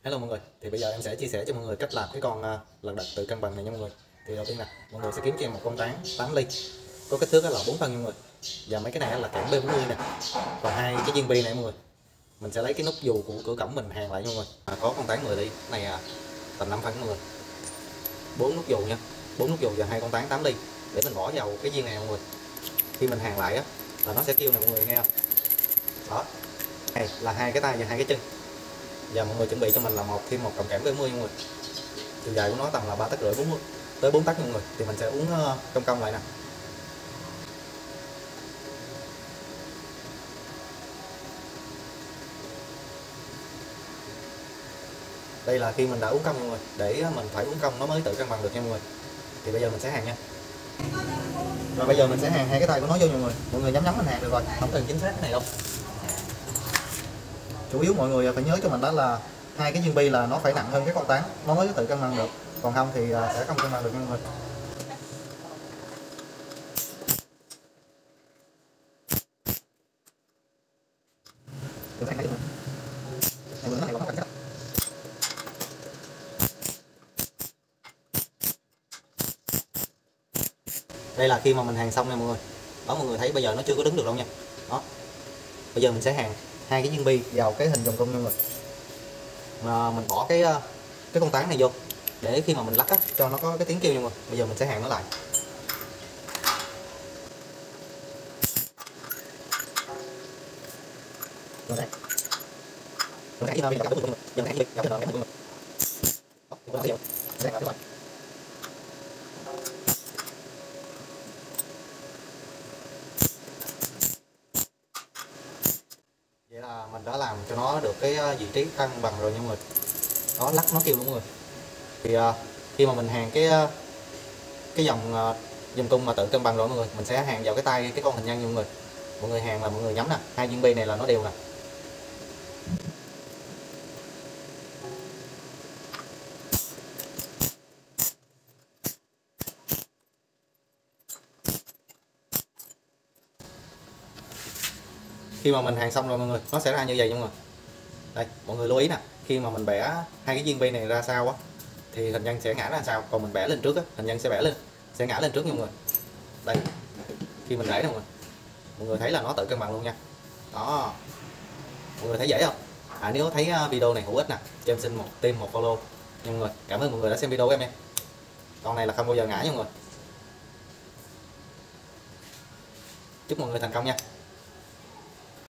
Hello mọi người, thì bây giờ em sẽ chia sẻ cho mọi người cách làm cái con lật đật tự cân bằng này nha mọi người. Thì đầu tiên nè, mọi người sẽ kiếm cho em một con tán 8 ly có kích thước là 4 phân nha mọi người. Và mấy cái này là kẽm B40 nè. Còn hai cái viên bi này mọi người, mình sẽ lấy cái nút dù của cửa cổng mình hàn lại nha mọi người. Có con tán 10 ly, cái này tầm 5 phân mọi người. 4 nút dù nha, 4 nút dù và hai con tán 8 ly để mình bỏ vào cái viên này mọi người. Khi mình hàn lại á là nó sẽ kêu nè mọi người nghe không? Đó. Này là hai cái tay và hai cái chân. Và mọi người chuẩn bị cho mình là thêm một cọng kẽm B40 mọi người. Chiều dài của nó tầm là 3,5 tấc 40 tới 4 tấc mọi người. Thì mình sẽ uống cong cong lại nè. Đây là khi mình đã uống cong mọi người, để mình phải uống cong nó mới tự cân bằng được nha mọi người. Thì bây giờ mình sẽ hàn nha. Rồi bây giờ mình sẽ hàn hai cái tay của nó vô mọi người nhắm nhắm mình hàn được rồi, không cần chính xác cái này đâu. Chủ yếu mọi người phải nhớ cho mình đó là hai cái viên bi là nó phải nặng hơn cái con tán nó mới tự cân bằng được, còn không thì sẽ không cân bằng được nha mọi người. Đây là khi mà mình hàn xong nha mọi người. Đó, mọi người thấy bây giờ nó chưa có đứng được đâu nha. Đó. Bây giờ mình sẽ hàn hai cái viên bi vào cái hình vòng cung nha mọi người. Mà mình bỏ cái con tán này vô để khi mà mình lắc á cho nó có cái tiếng kêu nha mọi người. Bây giờ mình sẽ hàn nó lại. Rồi đây. Rồi đây, bây giờ mình giờ mình hàn cái bi. Vậy là mình đã làm cho nó được cái vị trí cân bằng rồi nha mọi người. Đó, lắc nó kêu luôn mọi người. Thì khi mà mình hàn cái vòng cung mà tự cân bằng rồi mọi người, mình sẽ hàn vào cái tay cái con hình nhân nha mọi người. Mọi người hàn là mọi người nhắm nè, hai viên bi này là nó đều nè. Khi mà mình hàn xong rồi mọi người, nó sẽ ra như vậy nha mọi người. Đây, mọi người lưu ý nè, khi mà mình bẻ hai cái viên bi này ra sau á thì hình nhân sẽ ngã ra sau, còn mình bẻ lên trước á, hình nhân sẽ ngã lên trước nha mọi người. Đây. Khi mình để nè mọi người thấy là nó tự cân bằng luôn nha. Đó. Mọi người thấy dễ không? Nếu thấy video này hữu ích nè, cho em xin một follow nha mọi người. Cảm ơn mọi người đã xem video của em nha. Con này là không bao giờ ngã nha mọi người. Chúc mọi người thành công nha.